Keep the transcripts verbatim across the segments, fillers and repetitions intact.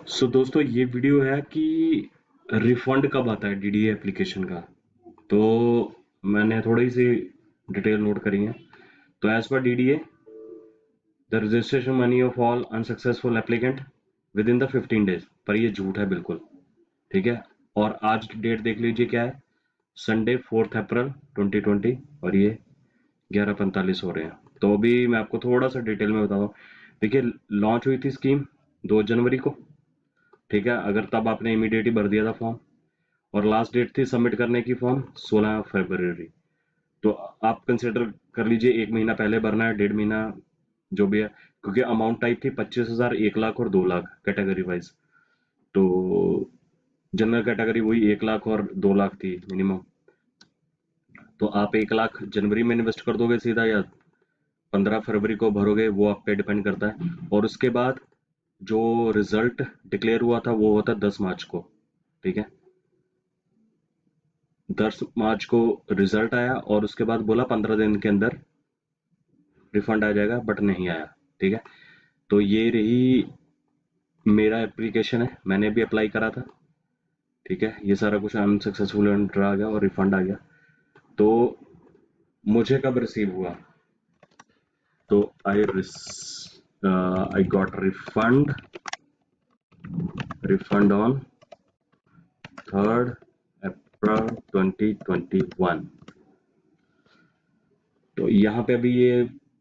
सो दोस्तों ये वीडियो है कि रिफंड कब आता है डीडीए एप्लीकेशन का। तो मैंने थोड़ी सी डिटेल नोट करी है। तो as per DDA the registration money of all unsuccessful applicant within the fifteen days, पर ये झूठ है बिल्कुल। ठीक है। और आज की डेट देख लीजिए क्या है, Sunday fourth April twenty twenty, और ये ग्यारह पैंतालीस हो रहे हैं। तो अभी मैं आपको थोड़ा सा डिटेल में बताता हूँ। देखिए, लॉन्च हुई थी स्कीम दो जनवरी को। ठीक है, अगर तब आपने इमीडिएट ही भर दिया था फॉर्म, और लास्ट डेट थी सबमिट करने की फॉर्म सोलह फरवरी। तो आप कंसिडर कर लीजिए एक महीना पहले भरना है, डेढ़ महीना जो भी है, क्योंकि अमाउंट टाइप थी पच्चीस हजार, एक लाख और दो लाख कैटेगरी वाइज। तो जनरल कैटेगरी वही एक लाख और दो लाख थी मिनिमम। तो आप एक लाख जनवरी में इन्वेस्ट कर दोगे सीधा, या पंद्रह फरवरी को भरोगे, वो आप पे डिपेंड करता है। और उसके बाद जो रिजल्ट डिक्लेयर हुआ था वो होता दस मार्च को। ठीक है, दस मार्च को रिजल्ट आया, और उसके बाद बोला पंद्रह दिन के अंदर रिफंड आ जाएगा, बट नहीं आया। ठीक है। तो ये रही मेरा एप्लीकेशन है, मैंने भी अप्लाई करा था। ठीक है, ये सारा कुछ अनसक्सेसफुल एंटर आ गया और रिफंड आ गया। तो मुझे कब रिसीव हुआ, तो I I got refund refund on third April twenty twenty one. तो यहाँ पे अभी ये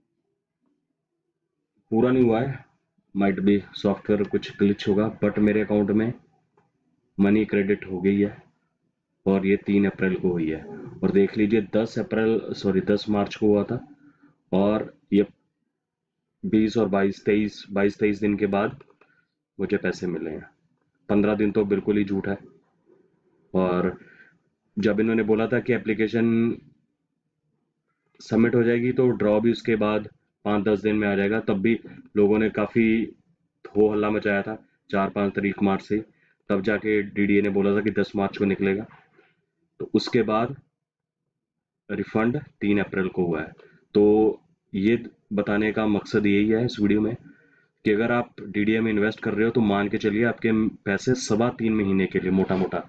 पूरा नहीं हुआ है, माइट बी सॉफ्टवेयर कुछ ग्लिच होगा, बट मेरे अकाउंट में मनी क्रेडिट हो गई है, और ये तीन अप्रैल को हुई है। और देख लीजिए दस अप्रैल सॉरी दस मार्च को हुआ था, और ये बीस और बाईस तेईस बाईस तेईस दिन के बाद मुझे पैसे मिले हैं। पंद्रह दिन तो बिल्कुल ही झूठ है। और जब इन्होंने बोला था कि एप्लीकेशन सबमिट हो जाएगी तो ड्रॉ भी उसके बाद पाँच दस दिन में आ जाएगा, तब भी लोगों ने काफ़ी हो हल्ला मचाया था चार पाँच तारीख मार्च से। तब जाके डीडीए ने बोला था कि दस मार्च को निकलेगा। तो उसके बाद रिफंड तीन अप्रैल को हुआ है। तो ये बताने का मकसद यही है इस वीडियो में कि अगर आप डीडीए में इन्वेस्ट कर रहे हो तो मान के चलिए आपके पैसे सवा तीन महीने के लिए, मोटा मोटा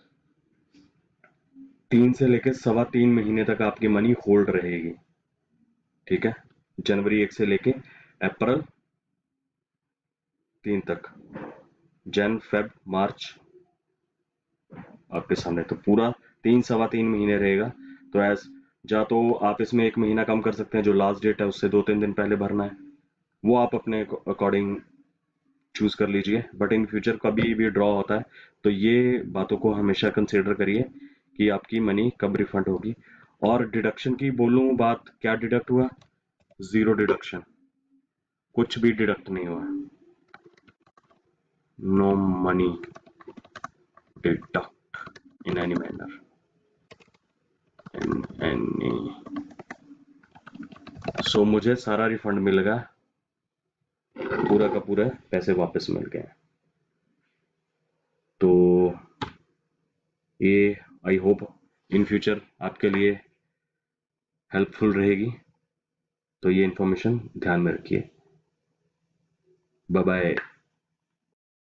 तीन से लेकर सवा तीन महीने तक आपकी मनी होल्ड रहेगी। ठीक है, जनवरी एक से लेके अप्रैल तीन तक, जन फेब मार्च आपके सामने, तो पूरा तीन सवा तीन महीने रहेगा। तो एज जा तो आप इसमें एक महीना कम कर सकते हैं, जो लास्ट डेट है उससे दो तीन दिन पहले भरना है, वो आप अपने अकॉर्डिंग चूज कर लीजिए। बट इन फ्यूचर कभी भी ड्रॉ होता है तो ये बातों को हमेशा कंसिडर करिए कि आपकी मनी कब रिफंड होगी। और डिडक्शन की बोलूं बात, क्या डिडक्ट हुआ? जीरो डिडक्शन, कुछ भी डिडक्ट नहीं हुआ। No money deduct in any manner, in any. So मुझे सारा रिफंड मिल गया, पूरा का पूरा पैसे वापस मिल गए। तो ये आई होप इन फ्यूचर आपके लिए हेल्पफुल रहेगी। तो ये इंफॉर्मेशन ध्यान में रखिए। Bye bye.